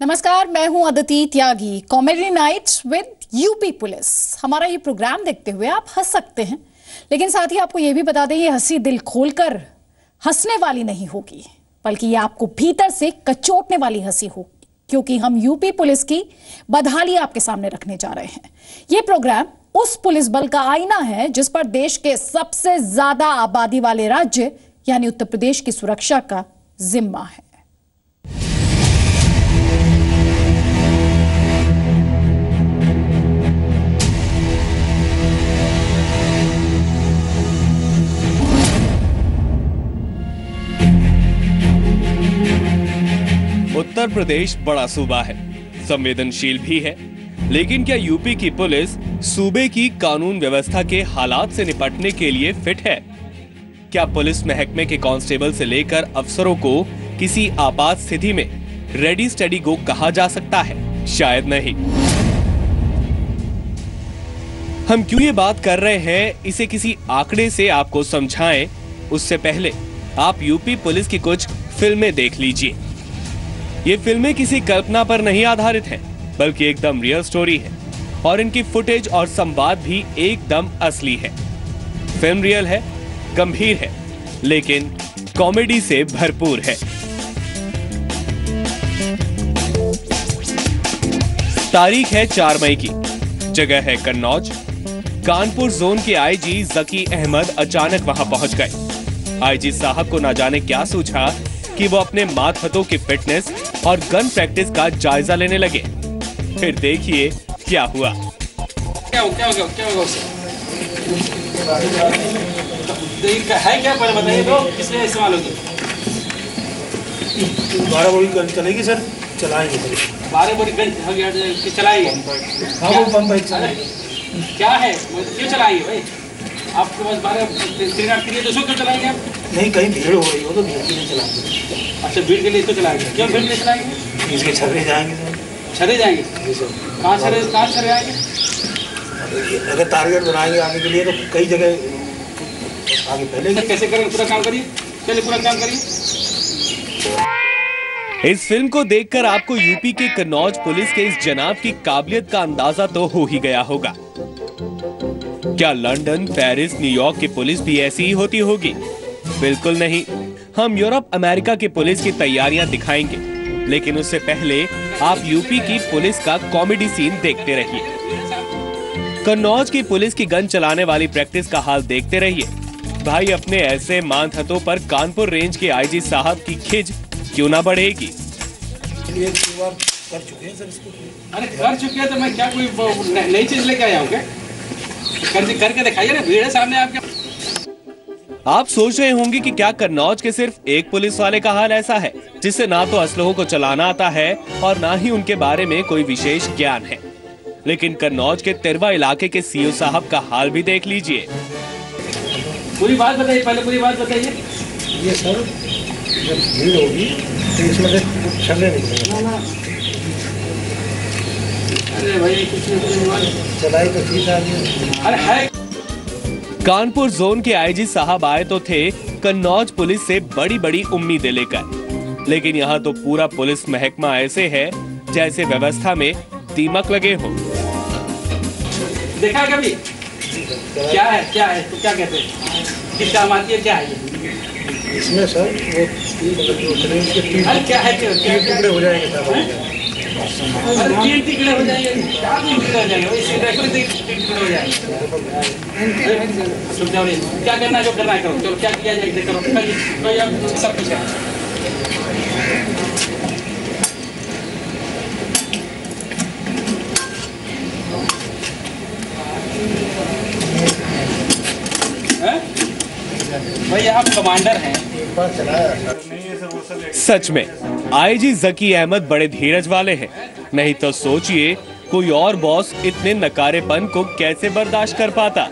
नमस्कार, मैं हूं Aditi Tyagi. Comedy nights with UP police. हमारा ये प्रोग्राम देखते हुए आप हंस सकते हैं, लेकिन साथ ही आपको ये भी बता दें, ये हंसी दिल खोलकर हंसने वाली नहीं होगी, बल्कि ये आपको भीतर से कचोटने वाली हंसी होगी, क्योंकि हम यूपी पुलिस की बदहाली आपके सामने रखने जा रहे हैं। ये प्रोग्राम उस पुलिस बल का आईना है जिस पर देश के सबसे ज्यादा आबादी वाले राज्य यानी उत्तर प्रदेश की सुरक्षा का जिम्मा है। उत्तर प्रदेश बड़ा सूबा है, संवेदनशील भी है, लेकिन क्या यूपी की पुलिस सूबे की कानून व्यवस्था के हालात से निपटने के लिए फिट है? क्या पुलिस महकमे के कांस्टेबल से लेकर अफसरों को किसी आपात स्थिति में रेडी स्टेडी गो कहा जा सकता है? शायद नहीं। हम क्यों ये बात कर रहे हैं, इसे किसी आंकड़े से आपको समझाएं, उससे पहले आप यूपी पुलिस की कुछ फिल्में देख लीजिए। ये फिल्में किसी कल्पना पर नहीं आधारित हैं, बल्कि एकदम रियल स्टोरी है और इनकी फुटेज और संवाद भी एकदम असली है। फिल्म रियल है, गंभीर है, लेकिन कॉमेडी से भरपूर है। तारीख है 4 मई की, जगह है कन्नौज। कानपुर जोन के आईजी जकी अहमद अचानक वहां पहुंच गए। आईजी साहब को ना जाने क्या सूझा कि वो अपने मातहतों की फिटनेस और गन प्रैक्टिस का जायजा लेने लगे। फिर देखिए क्या हुआ। क्या होगा है क्या पहले बताइए तो किसलिए इस्तेमाल होगी? 12 बोरी गन चलेगी सर, चलाएंगे सर। 12 बोरी गन चलाएंगे? हाँ वो पंप क्या है, क्यों चलाएंगे भाई? आपके पास 12 तो उसको क्यों चलाएंगे आप? नहीं, कहीं भीड़ हो रही हो तो भीड़ के लिए चलाएंगे। अच्छा, भीड़ के लिए तो चलाएंगे। क्यों भीड़ के लिए चलाएंगे? इसके छर्रे जाएंगे सर। छर्रे जाएंगे? जी सर। कहाँ छर्रे आएंगे? अगर टारगेट बनाएंगे आगे के लिए तो कई जगह आगे पहले। कैसे करेंगे? पूरा काम करिए, चलिए पूरा काम करिए। इस फिल्म को देखकर आपको यूपी के कन्नौज पुलिस के इस जनाब की काबिलियत का अंदाजा तो हो ही गया होगा। क्या लंदन, पेरिस, न्यूयॉर्क की पुलिस भी ऐसी ही होती होगी? बिल्कुल नहीं। हम यूरोप, अमेरिका की पुलिस की तैयारियां दिखाएंगे, लेकिन उससे पहले आप यूपी की पुलिस का कॉमेडी सीन देखते रहिए। कन्नौज की पुलिस की गन चलाने वाली प्रैक्टिस का हाल देखते रहिए। भाई, अपने ऐसे मानहतों पर कानपुर रेंज के आईजी साहब की खिज क्यों ना बढ़ेगी? कर चुके हैं सर इसको। अरे कर चुके हैं तो मैं क्या कोई नई चीज लेके आया हूँ क्या? करके दिखाइए ना, भीड़ है सामने आपके। आप सोच रहे होंगे कि क्या कन्नौज के सिर्फ एक पुलिस वाले का हाल ऐसा है, जिससे ना तो असलहों को चलाना आता है और ना ही उनके बारे में कोई विशेष ज्ञान है। लेकिन कन्नौज के तिरवा इलाके के सीओ साहब का हाल भी देख लीजिए। पूरी बात बताइए, पहले पूरी बात बताइए। ये सर जब भीड़ होगी तो इसमें से छर्रे निकलेंगे। अरे भाई कुछ नहीं चलाई तो ठीक है। अरे है। कानपुर जोन के आईजी साहब आए तो थे कन्नौज पुलिस से बड़ी बड़ी उम्मीदें लेकर, लेकिन यहाँ तो पूरा पुलिस महकमा ऐसे है जैसे व्यवस्था में दीमक लगे हो। देखा कभी? क्या है तो क्या कहते हैं, किस काम आती है, क्या है इसमें सर? वो क्या है, टुकड़े हो जाएंगे सर। 3 टुकड़े हो जाएंगे, 4 टुकड़े हो जाएंगे, हो जाएंगे। क्या करना है, जो करना है करो। चलो क्या किया जाए करो, सब कुछ है। भाई आप कमांडर हैं। सच में आईजी जकी अहमद बड़े धीरज वाले हैं, नहीं तो सोचिए कोई और बॉस इतने नकारेपन को कैसे बर्दाश्त कर पाता।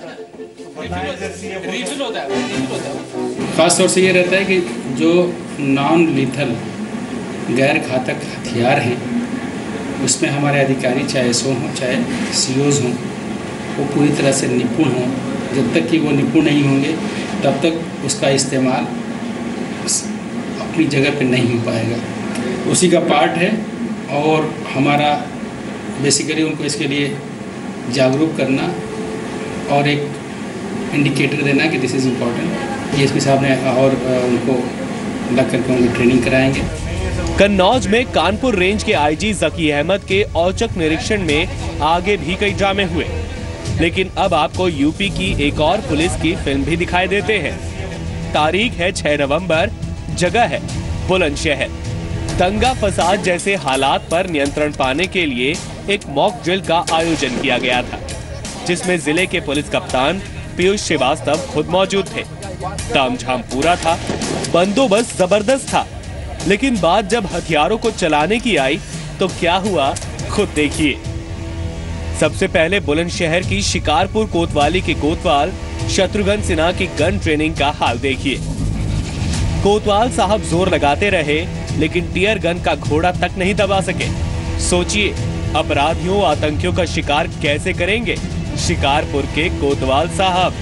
खास तौर से ये रहता है कि जो नॉन लीथल गैर घातक हथियार हैं, उसमें हमारे अधिकारी चाहे एसओ हों चाहे सीओज हों, वो पूरी तरह से निपुण हों। जब तक कि वो निपुण नहीं होंगे तब तक उसका इस्तेमाल अपनी जगह पे नहीं हो पाएगा। उसी का पार्ट है और हमारा बेसिकली उनको इसके लिए जागरूक करना और एक इंडिकेटर देना कि दिस इज़ इम्पॉर्टेंट। डीएसपी साहब ने और उनको लग करके उनको ट्रेनिंग कराएंगे। कन्नौज में कानपुर रेंज के आईजी जकी अहमद के औचक निरीक्षण में आगे भी कई ड्रामे हुए, लेकिन अब आपको यूपी की एक और पुलिस की फिल्म भी दिखाई देते हैं। तारीख है 6 नवंबर, जगह है बुलंदशहर। दंगा फसाद जैसे हालात पर नियंत्रण पाने के लिए एक मॉक ड्रिल का आयोजन किया गया था, जिसमें जिले के पुलिस कप्तान पीयूष श्रीवास्तव खुद मौजूद थे। तामझाम पूरा था, बंदोबस्त जबरदस्त था, लेकिन बात जब हथियारों को चलाने की आई तो क्या हुआ खुद देखिए। सबसे पहले बुलंदशहर की शिकारपुर कोतवाली के कोतवाल शत्रुघ्न सिन्हा की गन ट्रेनिंग का हाल देखिए। कोतवाल साहब जोर लगाते रहे, लेकिन टीयर गन का घोड़ा तक नहीं दबा सके। सोचिए, अपराधियों आतंकियों का शिकार कैसे करेंगे शिकारपुर के कोतवाल साहब।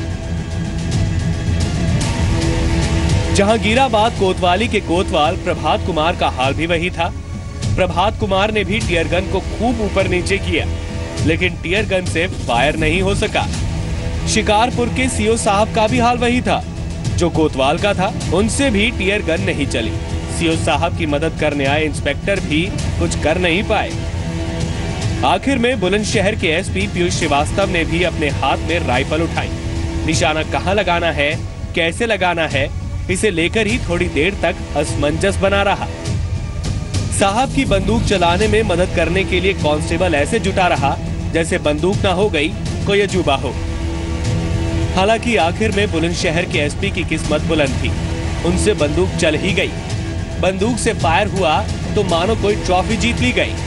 जहांगीराबाद कोतवाली के कोतवाल प्रभात कुमार का हाल भी वही था। प्रभात कुमार ने भी टीयर गन को खूब ऊपर नीचे किया, लेकिन टीयर गन से फायर नहीं हो सका। शिकारपुर के सीओ साहब का भी हाल वही था, जो कोतवाल का था, उनसे भी टीयर गन नहीं चली। सीओ साहब की मदद करने आए इंस्पेक्टर भी कुछ कर नहीं पाए। आखिर में बुलंदशहर के एसपी पीयूष श्रीवास्तव ने भी अपने हाथ में राइफल उठाई। निशाना कहां लगाना है, कैसे लगाना है, इसे लेकर ही थोड़ी देर तक असमंजस बना रहा। साहब की बंदूक चलाने में मदद करने के लिए कांस्टेबल ऐसे जुटा रहा जैसे बंदूक ना हो गई कोई अजूबा हो। हालांकि आखिर में बुलंदशहर के एसपी की किस्मत बुलंद थी, उनसे बंदूक चल ही गई। बंदूक से फायर हुआ तो मानो कोई ट्रॉफी जीत ली गई।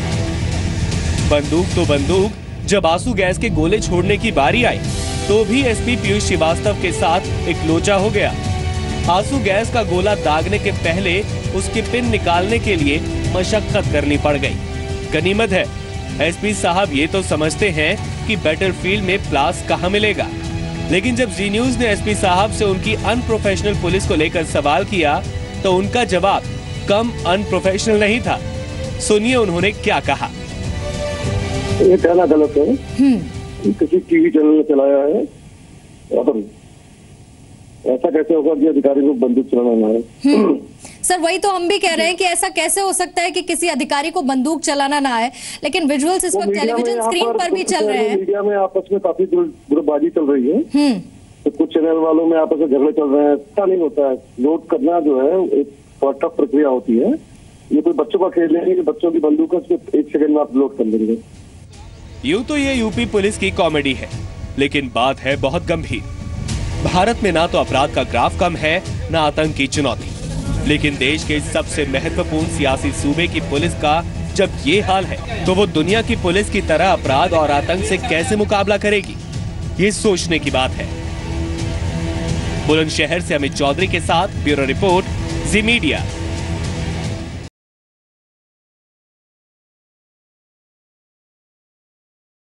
बंदूक तो बंदूक, जब आंसू गैस के गोले छोड़ने की बारी आई तो भी एसपी पीयूष श्रीवास्तव के साथ एक लोचा हो गया। आंसू गैस का गोला दागने के पहले उसकी पिन निकालने के लिए मशक्कत करनी पड़ गई। गनीमत है, एसपी साहब ये तो समझते हैं कि बैटलफील्ड में प्लास कहां मिलेगा, लेकिन जब जी न्यूज ने एसपी साहब से उनकी अनप्रोफेशनल पुलिस को लेकर सवाल किया तो उनका जवाब कम अनप्रोफेशनल नहीं था। सुनिए उन्होंने क्या कहा। ये कहना गलत है, किसी टीवी चैनल ने चलाया है, और ऐसा कैसे होगा कि अधिकारी को बंदूक चलाना है। सर वही तो हम भी कह रहे हैं कि ऐसा कैसे हो सकता है कि किसी अधिकारी को बंदूक चलाना ना आए, लेकिन विजुअल्स इस वक्त टेलीविजन स्क्रीन पर भी चल रहे हैं। मीडिया में आपस में काफी ग्रुपबाजी चल रही है, तो कुछ चैनल वालों में आपस में झगड़े चल रहे हैं। ऐसा नहीं होता है, लोड करना जो है एक टफ प्रक्रिया होती है। ये कोई बच्चों का खेल नहीं है कि बच्चों की बंदूक है उसको 1 सेकंड में आप लोड कर लेंगे। यूं तो ये यूपी पुलिस की कॉमेडी है, लेकिन बात है बहुत गंभीर। भारत में ना तो अपराध का ग्राफ कम है, ना आतंक की चुनौती, लेकिन देश के सबसे महत्वपूर्ण सियासी सूबे की पुलिस का जब ये हाल है तो वो दुनिया की पुलिस की तरह अपराध और आतंक से कैसे मुकाबला करेगी, ये सोचने की बात है। बुलंदशहर से अमित चौधरी के साथ ब्यूरो रिपोर्ट, जी मीडिया।